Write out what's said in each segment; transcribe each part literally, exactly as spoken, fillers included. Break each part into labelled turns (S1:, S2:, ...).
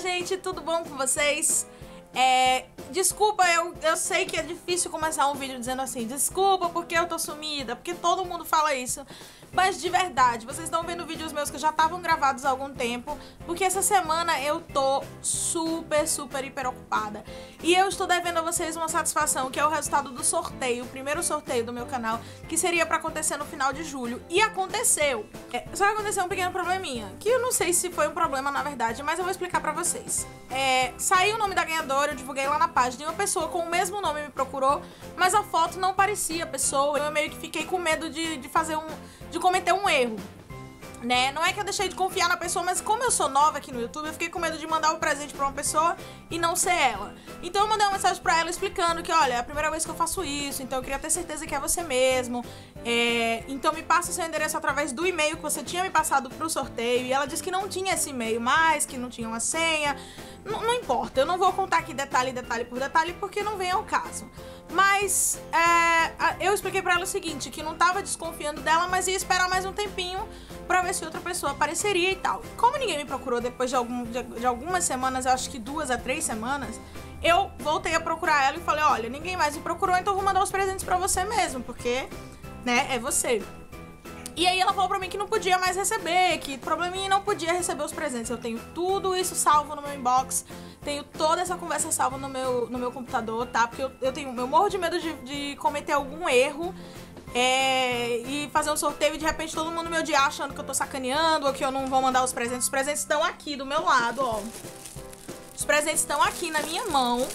S1: gente, tudo bom com vocês? É, desculpa, eu, eu sei que é difícil começar um vídeo dizendo assim, desculpa porque eu tô sumida, porque todo mundo fala isso. Mas de verdade, vocês estão vendo vídeos meus que já estavam gravados há algum tempo, porque essa semana eu tô super, super, hiper ocupada. E eu estou devendo a vocês uma satisfação, que é o resultado do sorteio, o primeiro sorteio do meu canal, que seria pra acontecer no final de julho. E aconteceu. É, só que aconteceu um pequeno probleminha, que eu não sei se foi um problema na verdade, mas eu vou explicar pra vocês. É, saiu o nome da ganhadora, eu divulguei lá na página, e uma pessoa com o mesmo nome me procurou, mas a foto não parecia a pessoa. Eu meio que fiquei com medo de, de fazer um... de cometer um erro, né? Não é que eu deixei de confiar na pessoa, mas como eu sou nova aqui no YouTube, eu fiquei com medo de mandar um presente pra uma pessoa e não ser ela. Então eu mandei uma mensagem pra ela explicando que, olha, é a primeira vez que eu faço isso, então eu queria ter certeza que é você mesmo. É... Então me passa o seu endereço através do e-mail que você tinha me passado pro sorteio. E ela disse que não tinha esse e-mail mais, que não tinha uma senha. N não importa, eu não vou contar aqui detalhe, detalhe por detalhe, porque não vem ao caso. Mas é, eu expliquei pra ela o seguinte, que não tava desconfiando dela, mas ia esperar mais um tempinho pra ver se outra pessoa apareceria e tal. Como ninguém me procurou depois de, algum, de, de algumas semanas, eu acho que duas a três semanas, eu voltei a procurar ela e falei, olha, ninguém mais me procurou, então eu vou mandar os presentes pra você mesmo, porque, né, é você. E aí ela falou pra mim que não podia mais receber, que probleminha não podia receber os presentes. Eu tenho tudo isso salvo no meu inbox, tenho toda essa conversa salva no meu, no meu computador, tá? Porque eu, eu tenho, eu morro de medo de, de cometer algum erro é, e fazer um sorteio e de repente todo mundo me odiar achando que eu tô sacaneando ou que eu não vou mandar os presentes. Os presentes estão aqui do meu lado, ó. Os presentes estão aqui na minha mão,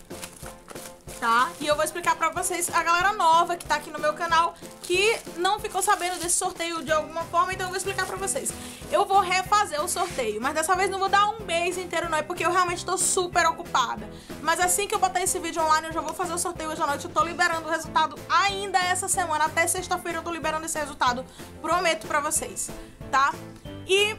S1: tá? E eu vou explicar pra vocês, a galera nova que tá aqui no meu canal, que não ficou sabendo desse sorteio de alguma forma, então eu vou explicar pra vocês. Eu vou refazer o sorteio, mas dessa vez não vou dar um mês inteiro não, é porque eu realmente tô super ocupada. Mas assim que eu botar esse vídeo online, eu já vou fazer o sorteio hoje à noite, eu tô liberando o resultado ainda essa semana, até sexta-feira eu tô liberando esse resultado, prometo pra vocês, tá? E...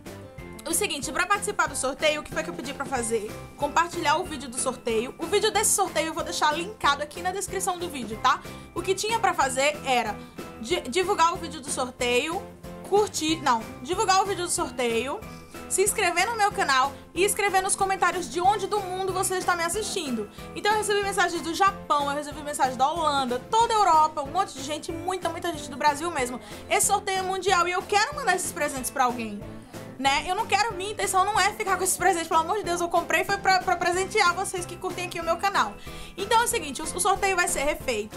S1: o seguinte, pra participar do sorteio, o que foi que eu pedi pra fazer? Compartilhar o vídeo do sorteio. O vídeo desse sorteio eu vou deixar linkado aqui na descrição do vídeo, tá? O que tinha pra fazer era divulgar o vídeo do sorteio, curtir... não, divulgar o vídeo do sorteio, se inscrever no meu canal e escrever nos comentários de onde do mundo você está me assistindo. Então eu recebi mensagens do Japão, eu recebi mensagens da Holanda, toda a Europa, um monte de gente, muita, muita gente do Brasil mesmo. Esse sorteio é mundial e eu quero mandar esses presentes pra alguém, né? Eu não quero, minha intenção não é ficar com esses presentes, pelo amor de Deus, eu comprei foi pra, pra presentear vocês que curtem aqui o meu canal. Então é o seguinte, o, o sorteio vai ser refeito,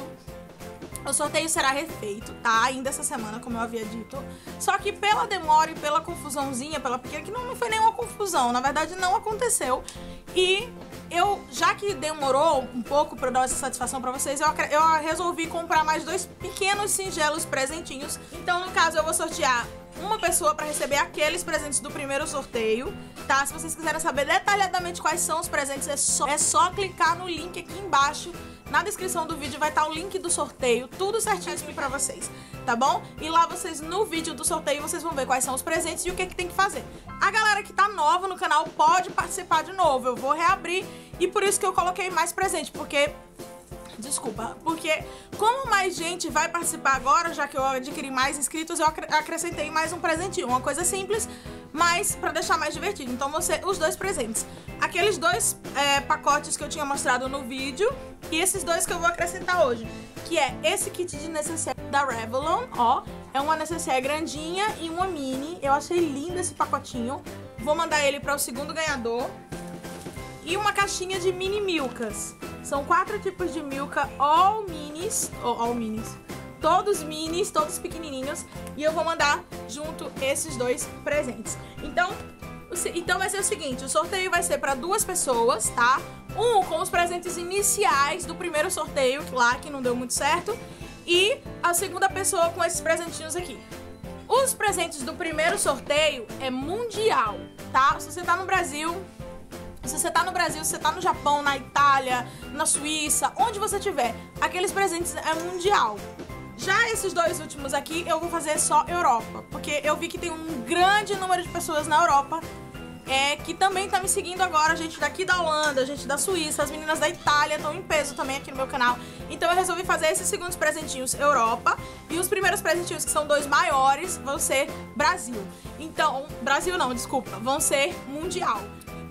S1: o sorteio será refeito, tá? Ainda essa semana, como eu havia dito. Só que pela demora e pela confusãozinha, pela pequena, que não, não foi nenhuma confusão, na verdade não aconteceu. E eu, já que demorou um pouco pra eu dar essa satisfação pra vocês, eu, eu resolvi comprar mais dois pequenos, singelos presentinhos. Então, no caso, eu vou sortear uma pessoa para receber aqueles presentes do primeiro sorteio, tá? Se vocês quiserem saber detalhadamente quais são os presentes, é só, é só clicar no link aqui embaixo. Na descrição do vídeo vai estar o link do sorteio, tudo certinho aqui pra vocês, tá bom? E lá vocês, no vídeo do sorteio, vocês vão ver quais são os presentes e o que, que tem que fazer. A galera que tá nova no canal pode participar de novo, eu vou reabrir e por isso que eu coloquei mais presente, porque... desculpa, porque como mais gente vai participar agora, já que eu adquiri mais inscritos, eu acre acrescentei mais um presentinho, uma coisa simples, mas pra deixar mais divertido. Então vão ser os dois presentes, aqueles dois é, pacotes que eu tinha mostrado no vídeo e esses dois que eu vou acrescentar hoje, que é esse kit de necessaire da Revlon, ó, é uma necessaire grandinha e uma mini. Eu achei lindo esse pacotinho, vou mandar ele para o segundo ganhador. E uma caixinha de mini milkas. São quatro tipos de milka, all minis, all, all minis, todos minis, todos pequenininhos. E eu vou mandar junto esses dois presentes. Então, então vai ser o seguinte, o sorteio vai ser para duas pessoas, tá? Um com os presentes iniciais do primeiro sorteio, lá que não deu muito certo. E a segunda pessoa com esses presentinhos aqui. Os presentes do primeiro sorteio é mundial, tá? Se você tá no Brasil... se você tá no Brasil, se você tá no Japão, na Itália, na Suíça, onde você tiver, aqueles presentes é mundial. Já esses dois últimos aqui, eu vou fazer só Europa, porque eu vi que tem um grande número de pessoas na Europa é, que também tá me seguindo agora, gente daqui da Holanda, gente da Suíça, as meninas da Itália estão em peso também aqui no meu canal. Então eu resolvi fazer esses segundos presentinhos Europa e os primeiros presentinhos, que são dois maiores, vão ser Brasil. Então, Brasil não, desculpa, vão ser mundial.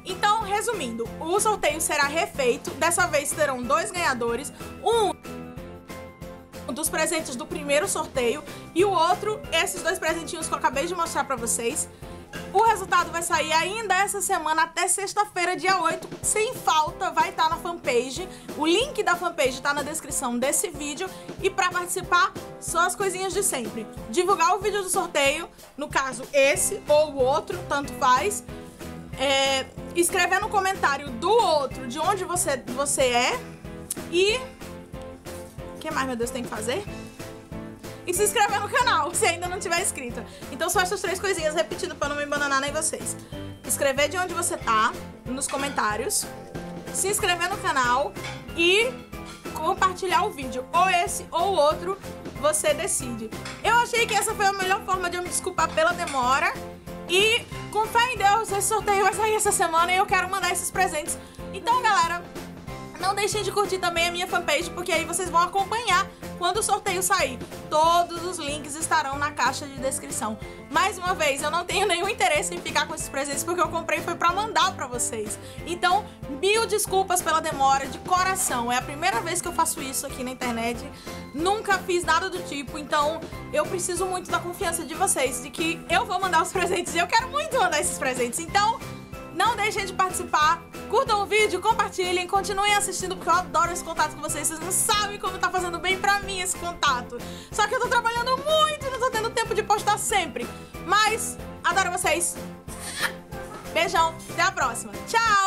S1: Então, resumindo, o sorteio será refeito. Dessa vez terão dois ganhadores. Um dos presentes do primeiro sorteio e o outro, esses dois presentinhos que eu acabei de mostrar pra vocês. O resultado vai sair ainda essa semana, até sexta-feira, dia oito, sem falta, vai estar na fanpage. O link da fanpage tá na descrição desse vídeo. E pra participar, são as coisinhas de sempre. Divulgar o vídeo do sorteio, no caso esse ou o outro, tanto faz. É, escrever no comentário do outro de onde você, você é. E... o que mais, meu Deus, tem que fazer? E se inscrever no canal, se ainda não tiver inscrito. Então são essas três coisinhas, repetindo pra não me embananar nem vocês. Escrever de onde você tá, nos comentários. Se inscrever no canal e compartilhar o vídeo. Ou esse ou o outro, você decide. Eu achei que essa foi a melhor forma de eu me desculpar pela demora. E com fé em Deus, esse sorteio vai sair essa semana e eu quero mandar esses presentes. Então, galera, não deixem de curtir também a minha fanpage, porque aí vocês vão acompanhar quando o sorteio sair. Todos os links estarão na caixa de descrição. Mais uma vez, eu não tenho nenhum interesse em ficar com esses presentes, porque eu comprei foi pra mandar pra vocês. Então, mil desculpas pela demora, de coração. É a primeira vez que eu faço isso aqui na internet. Nunca fiz nada do tipo, então eu preciso muito da confiança de vocês, de que eu vou mandar os presentes e eu quero muito mandar esses presentes. Então, não deixem de participar, curtam o vídeo, compartilhem, continuem assistindo, porque eu adoro esse contato com vocês. Vocês não sabem como tá fazendo bem pra mim esse contato. Só que eu tô trabalhando muito e não tô tendo tempo de postar sempre. Mas, adoro vocês. Beijão, até a próxima. Tchau!